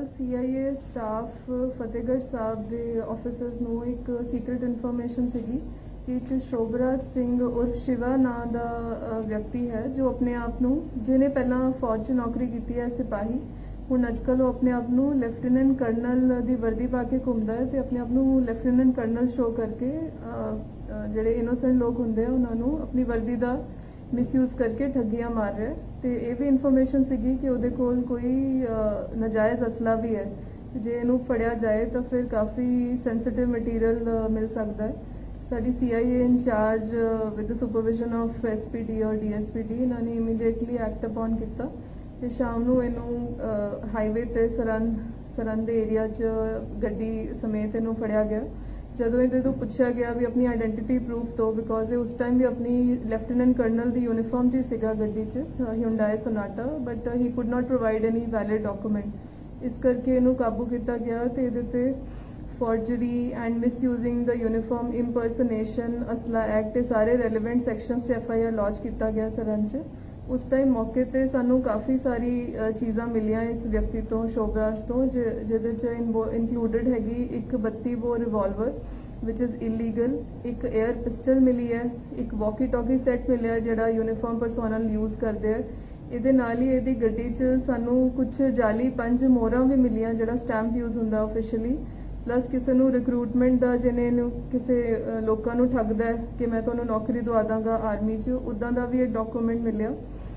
ਕੱਲ CIA staff Fatehgarh Sahib ਦੇ officers ਨੂੰ ਇੱਕ ਸੀਕ੍ਰੀਟ ਇਨਫੋਰਮੇਸ਼ਨ ਸੀਗੀ ਕਿ ਇੱਕ ਸ਼ੋਭਰਾਜ ਸਿੰਘ ਉਰਫ ਸ਼ਿਵਾ ਨਾਂ ਦਾ ਵਿਅਕਤੀ ਹੈ ਜੋ ਆਪਣੇ ਆਪ ਨੂੰ ਜਿਹਨੇ ਪਹਿਲਾਂ ਫੌਜ 'ਚ ਨੌਕਰੀ ਕੀਤੀ ਹੈ ਸਿਪਾਹੀ ਹੁਣ ਅੱਜਕੱਲ ਉਹ ਆਪਣੇ ਆਪ ਨੂੰ ਲੈਫਟੀਨੈਂਟ ਕਰਨਲ ਦੀ ਵਰਦੀ ਪਾ ਕੇ ਘੁੰਮਦਾ ਹੈ ਤੇ ਆਪਣੇ ਆਪ ਨੂੰ ਲੈਫਟੀਨੈਂਟ ਕਰਨਲ ਸ਼ੋ ਕਰਕੇ ਜਿਹੜੇ ਇਨੋਸੈਂਟ ਲੋਕ ਹੁੰਦੇ ਆ ਉਹਨਾਂ ਨੂੰ ਆਪਣੀ ਵਰਦੀ ਦਾ ਮਿਸਯੂਜ਼ ਕਰਕੇ ਠੱਗੀਆਂ ਮਾਰ ਰਿਹਾ ਤੇ ਇਹ ਵੀ ਇਨਫੋਰਮੇਸ਼ਨ ਸੀਗੀ ਕਿ ਉਹਦੇ ਕੋਲ ਕੋਈ ਨਾਜਾਇਜ਼ ਅਸਲਾ ਵੀ ਹੈ ਜੇ ਇਹਨੂੰ ਫੜਿਆ ਜਾਏ ਤਾਂ ਫਿਰ ਕਾਫੀ ਸੈਂਸਿਟਿਵ ਮਟੀਰੀਅਲ ਮਿਲ ਸਕਦਾ ਹੈ ਸਾਡੀ CIA incharge with the supervision of SPD ਔਰ DSPD ਇਹਨਾਂ ਨੇ ਇਮੀਡੀਏਟਲੀ ਐਕਟ ਅਪਨ ਕੀਤਾ ਤੇ ਸ਼ਾਮ ਨੂੰ ਇਹਨੂੰ ਹਾਈਵੇ ਤੇ ਸਰੰਦ ਦੇ ਏਰੀਆ 'ਚ ਗੱਡੀ ਸਮੇਤ ਇਹਨੂੰ ਫੜਿਆ ਗਿਆ ਜਦੋਂ ਇਹਦੇ ਤੋਂ ਪੁੱਛਿਆ ਗਿਆ ਵੀ ਆਪਣੀ ਆਇਡੈਂਟੀਟੀ ਪ੍ਰੂਫ ਤੋਂ ਬਿਕੋਜ਼ ਇਹ ਉਸ ਟਾਈਮ ਵੀ ਆਪਣੀ ਲੈਫਟੀਨੈਂਟ ਕਰਨਲ ਦੀ ਯੂਨੀਫਾਰਮ 'ਚ ਸੀਗਾ ਗੱਡੀ 'ਚ Hyundai Sonata but he could not provide any valid document ਇਸ ਕਰਕੇ ਇਹਨੂੰ ਕਾਬੂ ਕੀਤਾ ਗਿਆ ਤੇ ਇਹਦੇ ਤੇ ਫੋਰਜਰੀ ਐਂਡ ਮਿਸਯੂਜ਼ਿੰਗ ਦਾ ਯੂਨੀਫਾਰਮ ਇੰਪਰਸਨੇਸ਼ਨ ਅਸਲਾ ਐਕਟ ਇਹ ਸਾਰੇ ਰੈਲੇਵੈਂਟ ਸੈਕਸ਼ਨਸ 'ਚ FIR ਲੌਂਚ ਕੀਤਾ ਗਿਆ ਸਰੰਦ 'ਚ ਉਸ ਟਾਈਮ ਮੌਕੇ ਤੇ ਸਾਨੂੰ ਕਾਫੀ ਸਾਰੀ ਚੀਜ਼ਾਂ ਮਿਲੀਆਂ ਇਸ ਵਿਅਕਤੀ ਤੋਂ ਸ਼ੋਭਰਾਜ ਤੋਂ ਜਿਹਦੇ 'ਚ ਇਨਕਲੂਡਡ ਹੈਗੀ ਇੱਕ 32 ਬੋਰ ਰਿਵਾਲਵਰ ਵਿਚ ਇਜ਼ ਇਲੀਗਲ ਇੱਕ 에ਅਰ ਪਿਸਟਲ ਮਿਲੀ ਹੈ ਇੱਕ ਵਾਕੀ ਟਾਕੀ ਸੈੱਟ ਮਿਲਿਆ ਜਿਹੜਾ ਯੂਨੀਫਾਰਮ ਪਰਸੋਨਲ ਯੂਜ਼ ਕਰਦੇ ਆ ਇਹਦੇ ਨਾਲ ਹੀ ਇਹਦੀ ਗੱਡੀ 'ਚ ਸਾਨੂੰ ਕੁਝ ਜਾਲੀ 5 ਮੋਹਰਾਂ ਵੀ ਮਿਲੀਆਂ ਜਿਹੜਾ ਸਟੈਂਪ ਯੂਜ਼ ਹੁੰਦਾ ਆਫੀਸ਼ੀਅਲੀ ਪਲੱਸ ਕਿਸੇ ਨੂੰ ਰਿਕਰੂਟਮੈਂਟ ਦਾ ਜਿਹਨੇ ਇਹਨੂੰ ਕਿਸੇ ਲੋਕਾਂ ਨੂੰ ਠੱਗਦਾ ਹੈ ਕਿ ਮੈਂ ਤੁਹਾਨੂੰ ਨੌਕਰੀ ਦਵਾ ਦਾਂਗਾ ਆਰਮੀ 'ਚ ਉੱਦਾਂ ਦਾ ਵੀ ਇੱਕ ਡਾਕੂਮੈਂਟ ਮਿਲਿਆ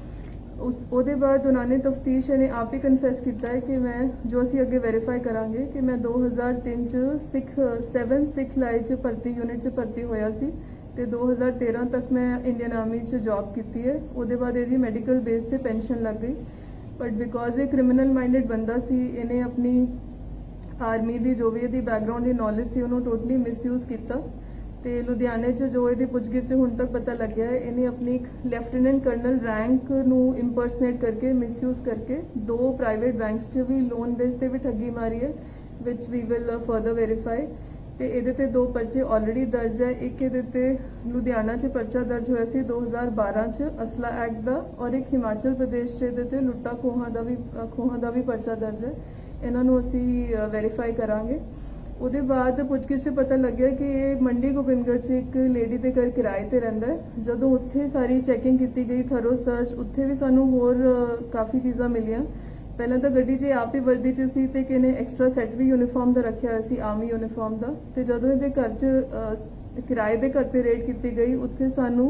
ਉਹਦੇ ਬਾਅਦ ਉਹਨਾਂ ਨੇ ਤਫਤੀਸ਼ ਇਹਨੇ ਆਪ ਹੀ ਕਨਫੈਸ ਕੀਤਾ ਹੈ ਕਿ ਮੈਂ ਜੋ ਅਸੀਂ ਅੱਗੇ ਵੈਰੀਫਾਈ ਕਰਾਂਗੇ ਕਿ ਮੈਂ 2003 'ਚ 7 ਸਿੱਖ ਲਾਈ 'ਚ ਭਰਤੀ ਯੂਨਿਟ 'ਚ ਭਰਤੀ ਹੋਇਆ ਸੀ ਤੇ 2013 ਤੱਕ ਮੈਂ ਇੰਡੀਅਨ ਆਰਮੀ 'ਚ ਜੌਬ ਕੀਤੀ ਹੈ ਉਹਦੇ ਬਾਅਦ ਇਹਦੀ ਮੈਡੀਕਲ ਬੇਸ ਤੇ ਪੈਨਸ਼ਨ ਲੱਗ ਗਈ ਬਟ ਬਿਕੋਜ਼ ਇਹ ਕ੍ਰਿਮੀਨਲ ਮਾਈਂਡਡ ਬੰਦਾ ਸੀ ਇਹਨੇ ਆਪਣੀ ਆਰਮੀ ਦੀ ਜੋ ਵੀ ਇਹਦੀ ਬੈਕਗ੍ਰਾਉਂਡ ਦੀ ਨੌਲੇਜ ਸੀ ਉਹਨੂੰ ਟੋਟਲੀ ਮਿਸਯੂਜ਼ ਕੀਤਾ ਤੇ ਲੁਧਿਆਣੇ 'ਚ ਜੋ ਇਹਦੀ ਪੁੱਛਗਿੱਛ ਹੁਣ ਤੱਕ ਪਤਾ ਲੱਗਿਆ ਹੈ ਇਹਨੇ ਆਪਣੀ ਇੱਕ ਲੈਫਟੀਨੈਂਟ ਕਰਨਲ ਰੈਂਕ ਨੂੰ ਇੰਪਰਸਨੇਟ ਕਰਕੇ ਮਿਸਯੂਜ਼ ਕਰਕੇ 2 ਪ੍ਰਾਈਵੇਟ ਬੈਂਕਸ 'ਚ ਵੀ ਲੋਨ ਬੇਸ ਤੇ ਵੀ ਠੱਗੀ ਮਾਰੀ ਹੈ ਵਿਚ ਵੀ ਵਿਲ ਫਰਦਰ ਵੈਰੀਫਾਈ ਤੇ ਇਹਦੇ ਤੇ 2 ਪਰਚੇ ਆਲਰੇਡੀ ਦਰਜ ਹੈ ਇੱਕ ਇਹਦੇ ਤੇ ਲੁਧਿਆਣਾ 'ਚ ਪਰਚਾ ਦਰਜ ਹੋਇਆ ਸੀ 2012 'ਚ ਅਸਲਾ ਐਕਟ ਦਾ ਔਰ ਇੱਕ ਹਿਮਾਚਲ ਪ੍ਰਦੇਸ਼ 'ਚ ਇਹਦੇ ਤੇ ਲੁੱਟਾ ਖੋਹਾਂ ਦਾ ਵੀ ਪਰਚਾ ਦਰਜ ਹੈ ਇਹਨਾਂ ਨੂੰ ਅਸੀਂ ਵੈਰੀਫਾਈ ਕਰਾਂਗੇ ਉਹਦੇ ਬਾਅਦ ਪੁੱਛਗਿੱਛ 'ਚ ਪਤਾ ਲੱਗਿਆ ਕਿ ਇਹ ਮੰਡੀ ਗੋਬਿੰਦਗੜ੍ਹ 'ਚ ਇੱਕ ਲੇਡੀ ਦੇ ਘਰ ਕਿਰਾਏ ਤੇ ਰਹਿੰਦਾ ਹੈ ਜਦੋਂ ਉੱਥੇ ਸਾਰੀ ਚੈਕਿੰਗ ਕੀਤੀ ਗਈ ਥਰੋ ਸਰਚ ਉੱਥੇ ਵੀ ਸਾਨੂੰ ਹੋਰ ਕਾਫੀ ਚੀਜ਼ਾਂ ਮਿਲੀਆਂ ਪਹਿਲਾਂ ਤਾਂ ਗੱਡੀ 'ਚ ਆਪ ਹੀ ਵਰਦੀ 'ਚ ਸੀ ਤੇ ਕਿਨੇ ਐਕਸਟਰਾ ਸੈੱਟ ਵੀ ਯੂਨੀਫਾਰਮ ਦਾ ਰੱਖਿਆ ਹੋਇਆ ਸੀ ਆਰਮੀ ਯੂਨੀਫਾਰਮ ਦਾ ਤੇ ਜਦੋਂ ਇਹਦੇ ਘਰ 'ਚ ਕਿਰਾਏ ਦੇ ਘਰ ਤੇ ਰੇਡ ਕੀਤੀ ਗਈ ਉੱਥੇ ਸਾਨੂੰ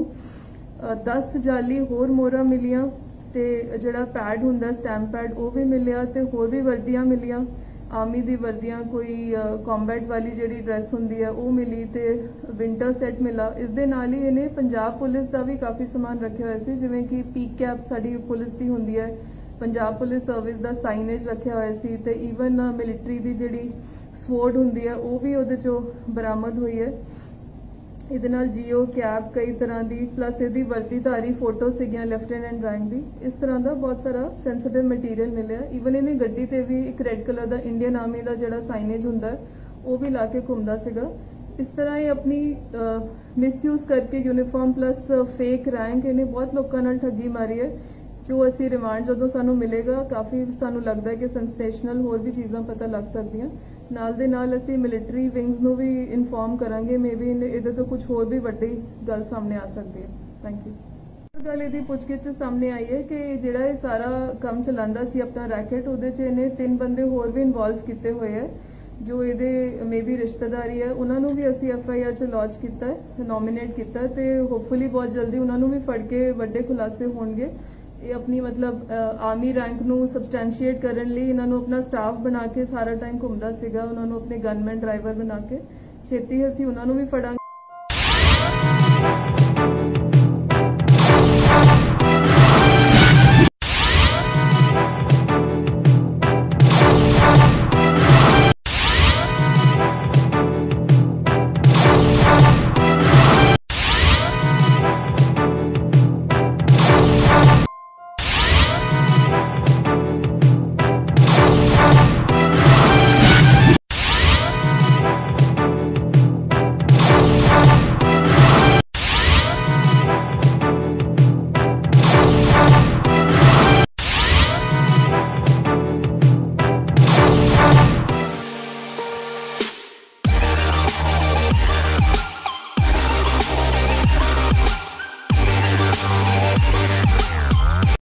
10 ਜਾਲੀ ਹੋਰ ਮੋਹਰਾਂ ਮਿਲੀਆਂ ਤੇ ਜਿਹੜਾ ਪੈਡ ਹੁੰਦਾ ਸਟੈਂਪ ਪੈਡ ਉਹ ਵੀ ਮਿਲਿਆ ਤੇ ਹੋਰ ਵੀ ਵਰਦੀਆਂ ਮਿਲੀਆਂ ਆਰਮੀ ਦੀ ਵਰਦੀਆਂ ਕੋਈ ਕੰਬੈਟ ਵਾਲੀ ਜਿਹੜੀ ਡਰੈਸ ਹੁੰਦੀ ਹੈ ਉਹ ਮਿਲੀ ਤੇ ਵਿੰਟਰ ਸੈੱਟ ਮਿਲਾ ਇਸ ਦੇ ਨਾਲ ਹੀ ਇਹਨੇ ਪੰਜਾਬ ਪੁਲਿਸ ਦਾ ਵੀ ਕਾਫੀ ਸਮਾਨ ਰੱਖਿਆ ਹੋਇਆ ਸੀ ਜਿਵੇਂ ਕਿ ਪੀਕ ਕੈਪ ਸਾਡੀ ਪੁਲਿਸ ਦੀ ਹੁੰਦੀ ਹੈ ਪੰਜਾਬ ਪੁਲਿਸ ਸਰਵਿਸ ਦਾ ਸਾਈਨੇਜ ਰੱਖਿਆ ਹੋਇਆ ਸੀ ਤੇ ਈਵਨ ਮਿਲਟਰੀ ਦੀ ਜਿਹੜੀ ਸਵੋਰਡ ਹੁੰਦੀ ਹੈ ਉਹ ਵੀ ਉਹਦੇ 'ਚੋਂ ਬਰਾਮਦ ਹੋਈ ਹੈ ਇਹਦੇ ਨਾਲ ਜੀਓ ਕੈਪ ਕਈ ਤਰ੍ਹਾਂ ਦੀ ਪਲੱਸ ਇਹਦੀ ਵਰਦੀਧਾਰੀ ਫੋਟੋ ਸੀਗੀਆਂ ਲੈਫਟੀਨੈਂਟ ਰੈਂਕ ਦੀ ਇਸ ਤਰ੍ਹਾਂ ਦਾ ਬਹੁਤ ਸਾਰਾ ਸੈਂਸਿਟਿਵ ਮਟੀਰੀਅਲ ਮਿਲਿਆ ਈਵਨ ਇਹਨੇ ਗੱਡੀ ਤੇ ਵੀ ਇੱਕ ਰੈੱਡ ਕਲਰ ਦਾ ਇੰਡੀਅਨ ਆਰਮੀ ਦਾ ਜਿਹੜਾ ਸਾਈਨੇਜ ਹੁੰਦਾ ਉਹ ਵੀ ਲਾ ਕੇ ਘੁੰਮਦਾ ਸੀਗਾ ਇਸ ਤਰ੍ਹਾਂ ਇਹ ਆਪਣੀ ਮਿਸਯੂਜ਼ ਕਰਕੇ ਯੂਨੀਫਾਰਮ ਪਲੱਸ ਫੇਕ ਰੈਂਕ ਇਹਨੇ ਬਹੁਤ ਲੋਕਾਂ ਨਾਲ ਠੱਗੀ ਮਾਰੀ ਹੈ ਜੋ ਅਸੀਂ ਰਿਮਾਂਡ ਜਦੋਂ ਸਾਨੂੰ ਮਿਲੇਗਾ ਕਾਫੀ ਸਾਨੂੰ ਲੱਗਦਾ ਹੈ ਕਿ ਸੈਂਸੇਸ਼ਨਲ ਹੋਰ ਵੀ ਚੀਜ਼ਾਂ ਪਤਾ ਲੱਗ ਸਕਦੀਆਂ ਨਾਲ ਦੇ ਨਾਲ ਅਸੀਂ ਮਿਲਟਰੀ ਵਿੰਗਸ ਨੂੰ ਵੀ ਇਨਫੋਰਮ ਕਰਾਂਗੇ ਮੇਬੀ ਇਹਦੇ ਤੋਂ ਕੁਝ ਹੋਰ ਵੀ ਵੱਡੀ ਗੱਲ ਸਾਹਮਣੇ ਆ ਸਕਦੀ ਹੈ ਥੈਂਕ ਯੂ ਗੱਲ ਇਹਦੀ ਪੁੱਛਗਿੱਛ ਸਾਹਮਣੇ ਆਈ ਹੈ ਕਿ ਜਿਹੜਾ ਇਹ ਸਾਰਾ ਕੰਮ ਚਲਾਉਂਦਾ ਸੀ ਆਪਣਾ ਰੈਕਟ ਉਹਦੇ 'ਚ ਇਹਨੇ 3 ਬੰਦੇ ਹੋਰ ਵੀ ਇਨਵੋਲਵ ਕੀਤੇ ਹੋਏ ਹੈ ਜੋ ਇਹਦੇ ਮੇਬੀ ਰਿਸ਼ਤੇਦਾਰੀ ਹੈ ਉਹਨਾਂ ਨੂੰ ਵੀ ਅਸੀਂ FIR 'ਚ ਲੌਂਚ ਕੀਤਾ ਹੈ ਨੋਮੀਨੇਟ ਕੀਤਾ ਤੇ ਹੋਪਫੁਲੀ ਬਹੁਤ ਜਲਦੀ ਉਹਨਾਂ ਨੂੰ ਵੀ ਫੜ ਕੇ ਵੱਡੇ ਖੁਲਾਸੇ ਹੋਣਗੇ ਇਹ ਆਪਣੀ ਮਤਲਬ ਆਰਮੀ ਰੈਂਕ ਨੂੰ ਸਬਸਟੈਂਸ਼ੀਏਟ ਕਰਨ ਲਈ ਇਹਨਾਂ ਨੂੰ ਆਪਣਾ ਸਟਾਫ ਬਣਾ ਕੇ ਸਾਰਾ ਟਾਈਮ ਘੁੰਮਦਾ ਸੀਗਾ ਉਹਨਾਂ ਨੂੰ ਆਪਣੇ ਗਨਮੈਨ ਡਰਾਈਵਰ ਬਣਾ ਕੇ ਛੇਤੀ ਅਸੀਂ ਉਹਨਾਂ ਨੂੰ ਵੀ ਫੜਾਂਗੇ